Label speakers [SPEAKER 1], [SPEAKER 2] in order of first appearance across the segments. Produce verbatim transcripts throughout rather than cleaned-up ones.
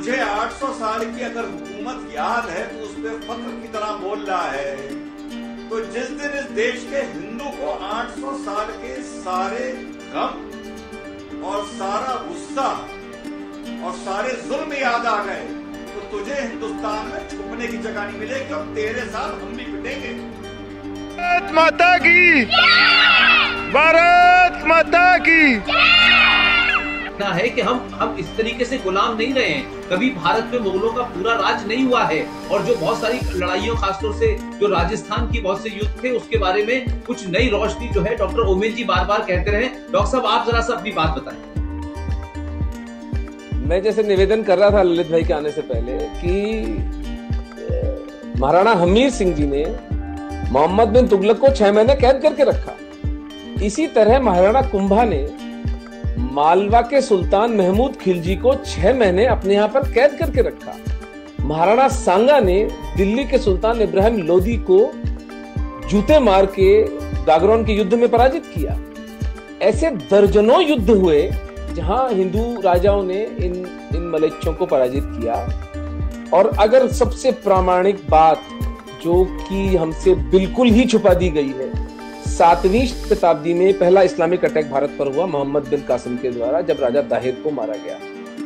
[SPEAKER 1] तुझे आठ सौ साल की अगर हुकूमत याद है तो उस पर फख्र की तरह बोल रहा है, तो जिस दिन इस देश के हिंदू को आठ सौ साल के सारे गम और सारा गुस्सा और सारे जुल्म याद आ गए, तो तुझे हिंदुस्तान में छुपने की जगह नहीं मिलेगी और तेरे साथ हम भी पिटेंगे।
[SPEAKER 2] भारत माता की, भारत माता की
[SPEAKER 3] है कि हम हम इस तरीके से गुलाम नहीं रहे हैं। कभी भारत में मुगलों का पूरा राज नहीं हुआ है, और जो बहुत सारी लड़ाइयों, खासतौर से जो राजस्थान की बहुत से युद्ध थे, उसके बारे में कुछ नई रोशनी जो है डॉक्टर ओमेन जी बार बार कहते रहे। डॉक्टर साहब, आप जरा सा अपनी बात बताएं।
[SPEAKER 4] मैं जैसे निवेदन कर रहा था ललित भाई के आने से पहले कि महाराणा हमीर सिंह जी ने मोहम्मद बिन तुगलक को छह महीने कैद करके रखा। इसी तरह महाराणा कुंभा ने मालवा के सुल्तान महमूद खिलजी को छह महीने अपने यहाँ पर कैद करके रखा। महाराणा सांगा ने दिल्ली के सुल्तान इब्राहिम लोदी को जूते मार के दागरौन के युद्ध में पराजित किया। ऐसे दर्जनों युद्ध हुए जहां हिंदू राजाओं ने इन इन मलेच्छों को पराजित किया। और अगर सबसे प्रामाणिक बात जो कि हमसे बिल्कुल ही छुपा दी गई है, सातवीं शताब्दी में पहला इस्लामिक अटैक भारत पर हुआ मोहम्मद बिन कासिम के द्वारा, जब राजा दाहिर को मारा गया।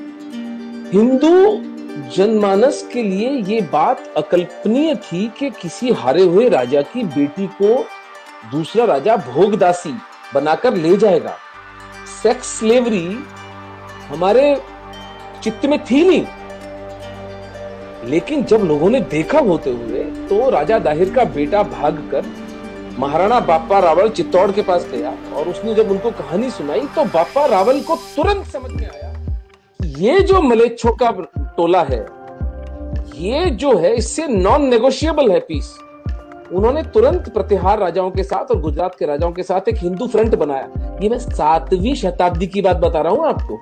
[SPEAKER 4] हिंदू जनमानस के लिए ये बात अकल्पनीय थी कि किसी हारे हुए राजा की बेटी को दूसरा राजा भोगदासी बनाकर ले जाएगा। सेक्स स्लेवरी हमारे चित्त में थी नहीं, लेकिन जब लोगों ने देखा होते हुए, तो राजा दाहिर का बेटा भागकर महाराणा बाप्पा रावल चित्तौड़ के पास गया, और उसने जब उनको कहानी सुनाई तो बाप्पा रावल को तुरंत समझ में आया ये जो मलेच्छों का टोला है, ये जो है इससे नॉन नेगोशिएबल है पीस। उन्होंने तुरंत प्रतिहार राजाओं के साथ और गुजरात के राजाओं के साथ एक हिंदू फ्रंट बनाया। ये मैं सातवीं शताब्दी की बात बता रहा हूं आपको।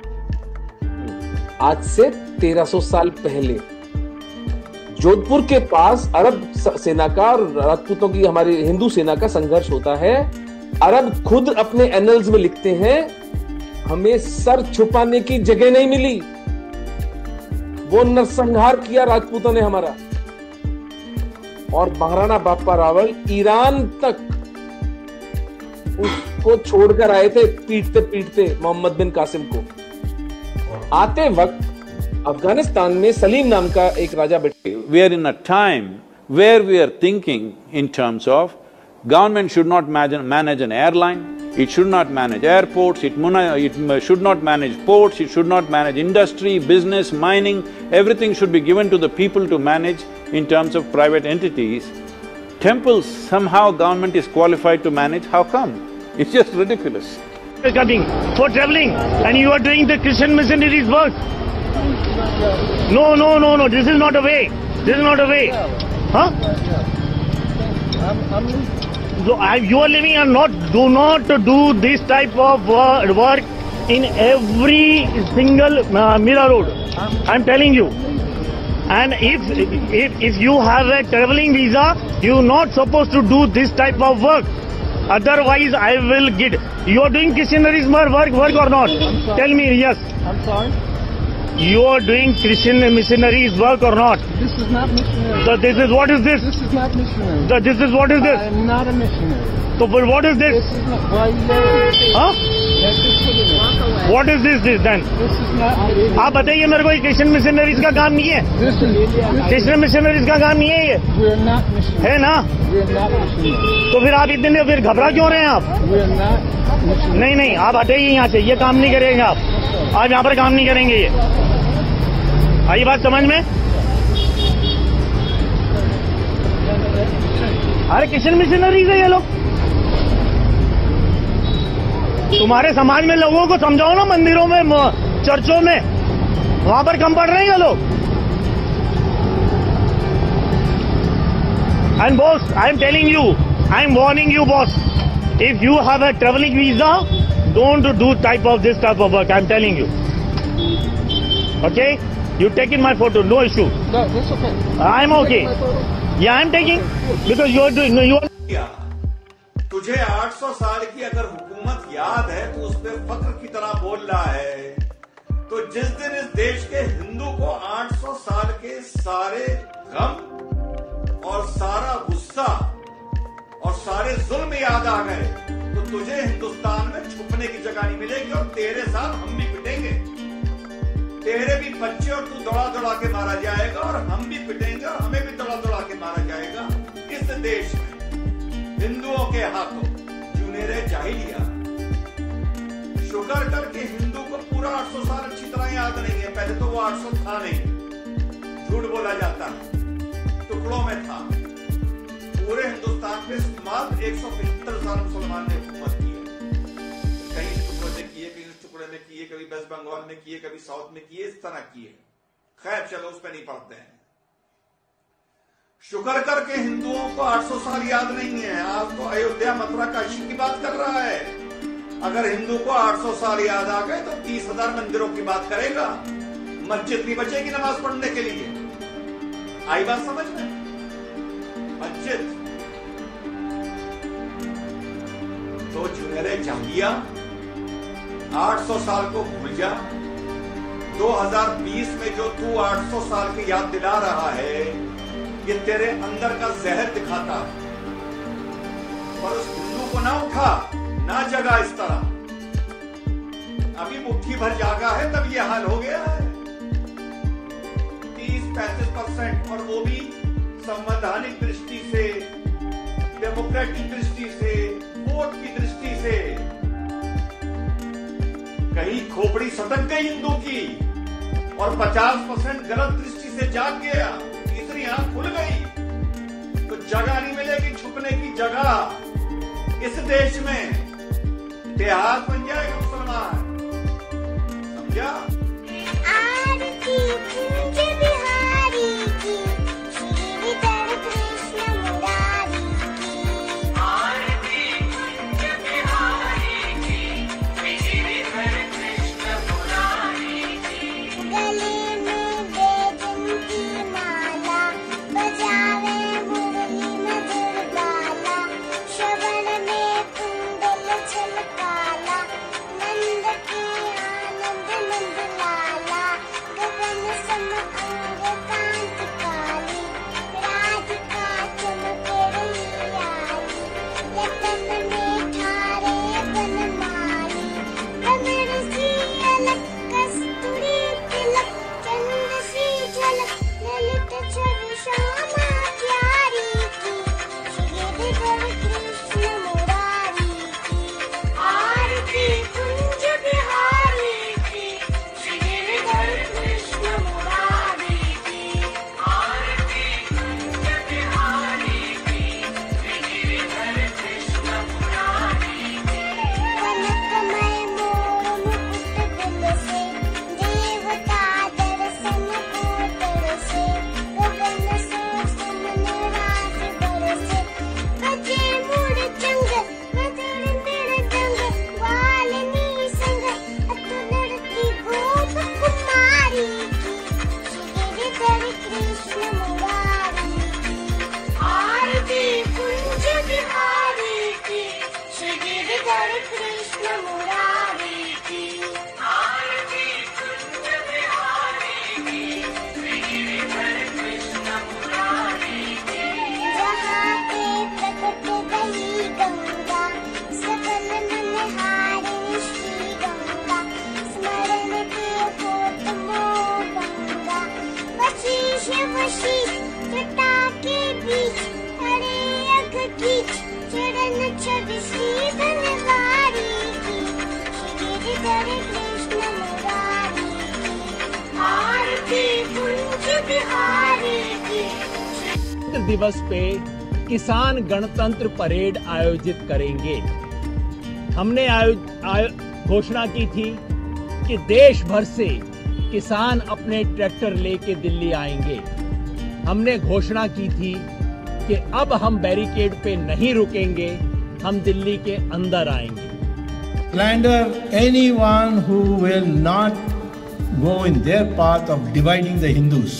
[SPEAKER 4] आज से तेरह सौ साल पहले जोधपुर के पास अरब सेना का और राजपूतों की, हमारी हिंदू सेना का संघर्ष होता है। अरब खुद अपने एनल्स में लिखते हैं, हमें सर छुपाने की जगह नहीं मिली, वो नरसंहार किया राजपूतों ने हमारा। और महाराणा बाप्पा रावल ईरान तक उसको छोड़कर आए थे, पीटते पीटते मोहम्मद बिन कासिम को। आते वक्त अफगानिस्तान में सलीम नाम का एक राजा बैठे।
[SPEAKER 5] We are in a time where we are thinking in terms of government should not manage an airline, it should not manage airports, it, it should not manage ports, it should not manage industry, business, mining, everything should be given to the people to manage in terms of private entities. Temples, somehow government is qualified to manage, how come? It's just ridiculous.
[SPEAKER 6] You're coming for traveling and you are doing the Christian missionaries' work. No, no, no, no, this is not a way. This is not a way. Huh? So, I, you are living and not, do not do this type of work in every single uh, Mira road. I'm telling you. And if, if, if you have a traveling visa, you're not supposed to do this type of work. Otherwise, I will get. You are doing missionaries work, work or not? Tell me, yes.
[SPEAKER 7] I'm sorry?
[SPEAKER 6] You are doing Christian missionaries work or not?
[SPEAKER 7] This is not missionary.
[SPEAKER 6] So this is, what is this?
[SPEAKER 7] This is not missionary.
[SPEAKER 6] So this is, what is this?
[SPEAKER 7] I am not a missionary.
[SPEAKER 6] So but what is this?
[SPEAKER 7] This is not, why are you there?
[SPEAKER 6] Huh?
[SPEAKER 7] That's just put it in.
[SPEAKER 6] What is this, this then?
[SPEAKER 7] This is not.
[SPEAKER 6] आप बताइए मेरे को, Christian missionaries का काम नहीं है?
[SPEAKER 7] This is.
[SPEAKER 6] Christian missionaries का काम नहीं है ये?
[SPEAKER 7] We are not missionaries.
[SPEAKER 6] है ना?
[SPEAKER 7] We are not missionaries.
[SPEAKER 6] तो फिर आप इतने फिर घबरा क्यों रहे हैं आप?
[SPEAKER 7] We are not missionaries.
[SPEAKER 6] नहीं नहीं, आप हटाइए यहाँ से, ये काम नहीं करेंगे आप। आप यहाँ पर काम नहीं करेंगे ये। आई बात समझ में? अरे क्रिश्चियन मिशनरीज है ये लोग। तुम्हारे समाज में लोगों को समझाओ ना, मंदिरों में, चर्चों में, वहां पर कम पढ़ रहे हैं ये लोग। And boss, I am telling you, I am warning you boss, if you have a travelling visa, don't do type of this type of work, I am telling you. Okay, you taking my photo, no issue.
[SPEAKER 7] No, that's okay.
[SPEAKER 6] I am okay. Yeah, I am taking because you are doing. No, you are.
[SPEAKER 1] तुझे आठ सौ साल की अगर हुकूमत याद है तो उस पर फख्र की तरह बोल रहा है, तो जिस दिन इस देश के हिंदू को सारे गम और सारा गुस्सा और सारे जुल्म याद आ गए तो तुझे हिंदुस्तान में छुपने की जगह नहीं मिलेगी और तेरे साथ हम भी पिटेंगे। तेरे भी बच्चे और तू दौड़ा दौड़ा के मारा जाएगा और हम भी पिटेंगे और हमें भी दौड़ा दौड़ा के मारा जाएगा। इस देश में हिंदुओं के हाथों जुनेरे जाहिलिया। शुक्र कर के हिंदू को पूरा आठ सौ साल अच्छी तरह याद नहीं है। पहले तो वो आठ सौ था नहीं, झूठ बोला जाता है, टुकड़ों में था। पूरे हिंदुस्तान पे मात्र एक सौ पचहत्तर साल मुसलमान ने हुकूमत की है। कहीं इस टुकड़े में किए, कहीं इस टुकड़े में किए, कभी वेस्ट बंगाल में किए, कभी साउथ में किए, इस तरह किए। खैर चलो उस पर नहीं पढ़ते हैं। शुक्र करके हिंदुओं को आठ सौ साल याद नहीं है। आज तो अयोध्या मथुरा काशी की बात कर रहा है। अगर हिंदू को आठ सौ साल याद आ गए तो तीस हजार मंदिरों की बात करेगा। मस्जिद नहीं बचेगी नमाज पढ़ने के लिए। आई बात समझ में? मस्जिद तो जुनेरे जाहिलिया आठ सौ साल को भूल जा। दो हज़ार बीस में जो तू आठ सौ साल की याद दिला रहा है ये तेरे अंदर का जहर दिखाता है। पर उस हिंदू को ना उठा, ना जगा इस तरह। अभी मुट्ठी भर जागा है तब ये हाल हो गया है। तीस पैंतीस परसेंट और वो भी संवैधानिक दृष्टि से, डेमोक्रेटिक दृष्टि से, वोट की दृष्टि से। कहीं खोपड़ी सटक गई हिंदू की और पचास परसेंट गलत दृष्टि से जाग गया, तीसरी आंख खुल गई तो जगह नहीं मिलेगी छुपने की जगह। इस देश में इतिहास बन जाएगा मुसलमान। समझा?
[SPEAKER 8] आरती कुंज बिहारी की, श्रीधर कृष्ण मुरारी की। आरती कुंज बिहारी की, श्रीधर कृष्ण मुरारी की। गले में बेगम की माला, बजावे मुरली मधुर बाला। श्रवण में कुंडल छलकाला, नंद के आनंद नंद लाला। गगन सम अंग कांति काली, राधिका चमके रही आई। यतन में ठारे बनमाली, कमर सी अलग कस्तूरी तिलक। चंद्र सी झलक ललित छवि श्यामा प्यारी की, श्रीधर कृष्ण मुरारी की। आरती कुंज बिहारी की, श्रीधर कृष्ण मुरारी की। आरती कुंज बिहारी की, श्रीधर कृष्ण मुरारी की। कनकमय मोर मुकुट दिल से, देवता दर्शन को तरसे। गगन से सुमन रास बरसे, बजे मुड़ चंग मधुर मृदंग। वाल्मीकि संग अतुल लड़की गोप कुमारी की, श्रीधर कृष्ण मुरारी की। आरती कुंज बिहारी की, श्रीधर कृष्ण मुरारी की। आरती कुंज बिहारी की, श्रीधर कृष्ण मुरारी की। जहाँ पे प्रकट गई गंगा, सकल मनहारिणी श्री गंगा। स्मरण के होत मोह गंगा, वशीष वशीष जटा के बीच। हरे अघ कीच चरण छवि श्री धनवारी की, श्रीधर कृष्ण मुरारी की। आरती कुंज बिहारी की।
[SPEAKER 9] गणतंत्र दिवस पे किसान गणतंत्र परेड आयोजित करेंगे। हमने आयो, आयो, घोषणा की थी कि देश भर से किसान अपने ट्रैक्टर लेके दिल्ली आएंगे। हमने घोषणा की थी कि अब हम बैरिकेड पे नहीं रुकेंगे, हम दिल्ली के अंदर आएंगे।
[SPEAKER 10] Slander anyone who will not go in their path of dividing the Hindus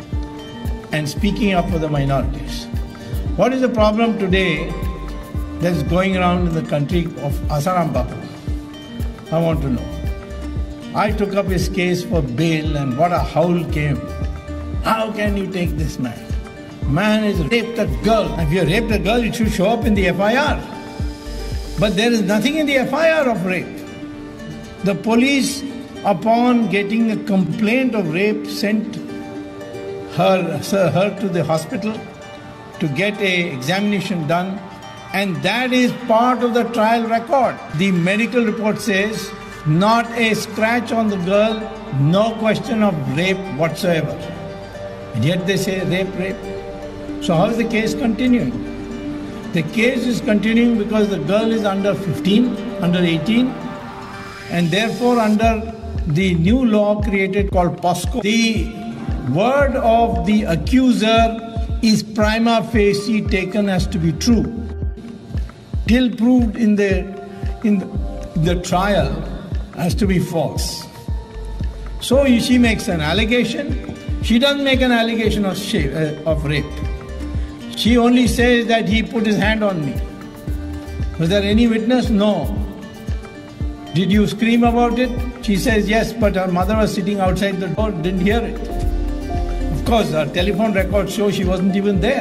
[SPEAKER 10] and speaking up for the minorities. What is the problem today that's going around in the country of Asaram Babu? I want to know. I took up his case for bail and what a howl came. How can you take this man? Man has raped a girl. If you raped a girl, it should show up in the F I R. But there is nothing in the F I R of rape. The police, upon getting a complaint of rape, sent her, her to the hospital to get a examination done, and that is part of the trial record. The medical report says not a scratch on the girl, no question of rape whatsoever. And yet they say rape, rape. So how is the case continuing? The case is continuing because the girl is under fifteen, under eighteen, and therefore under the new law created called POSCO, the word of the accuser is prima facie taken as to be true. Till proved in the, in the, the trial as to be false. So she makes an allegation. She doesn't make an allegation of, sh- uh, of rape. She only says that he put his hand on me. Was there any witness? No. Did you scream about it? She says yes, but her mother was sitting outside the door, didn't hear it. Of course, her telephone records show she wasn't even there.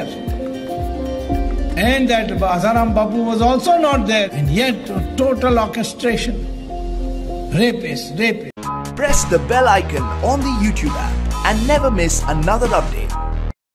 [SPEAKER 10] And that Asaram Babu was also not there. And yet, a total orchestration. Rapist, rapist.
[SPEAKER 11] Press the bell icon on the YouTube app and never miss another update.